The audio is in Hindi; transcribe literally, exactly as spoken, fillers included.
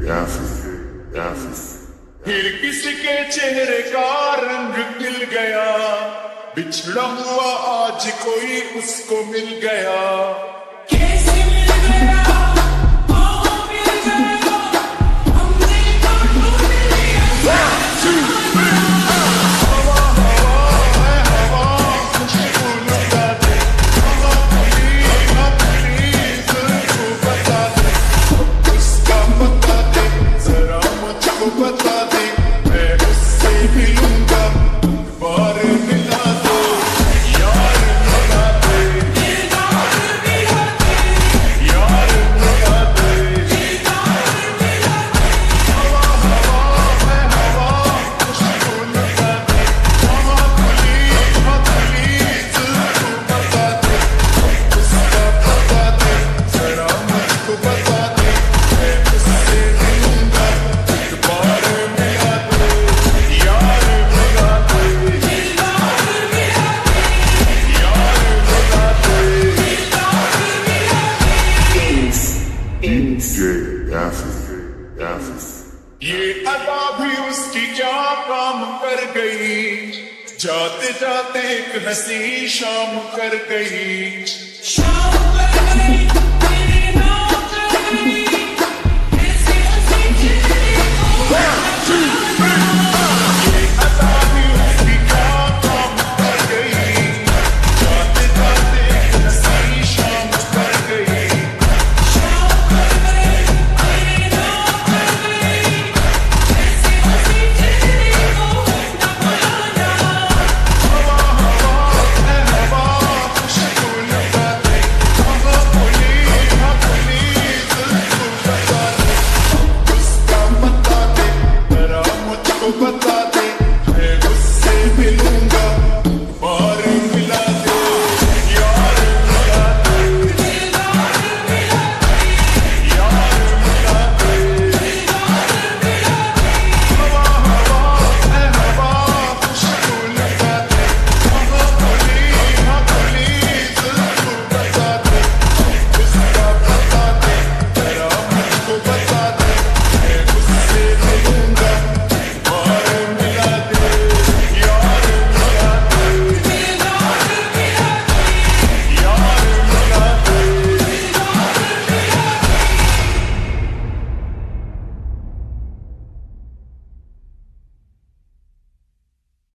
फिर किसी के चेहरे का रंग खिल गया, बिछड़ा हुआ आज कोई उसको मिल गया। कैसे मिल गया, ओ मिल गया, हमने तो ढूंढ लिया। हवा हवा है हवा, खुशबू लुटा दे, हवा प्लीज प्लीज मुझको बता दे, उसका पता दे, जरा मुझको बता दे, मैं उससे मिलूंगा, दोबारा मिला दो यार, मिला दे यार, मिला दे यार, मिला दे हवा हवा है हवा, खुशबू लुटा दे, हवा प्लीज प्लीज मुझको बता दे, उसका पता दे, जरा मुझको बता दे, मैं उससे मिलूंगा, दोबारा मिला दो यार, मिला दे ये अदा भी उसकी क्या काम कर गई, जाते जाते एक हंसी शाम कर गई।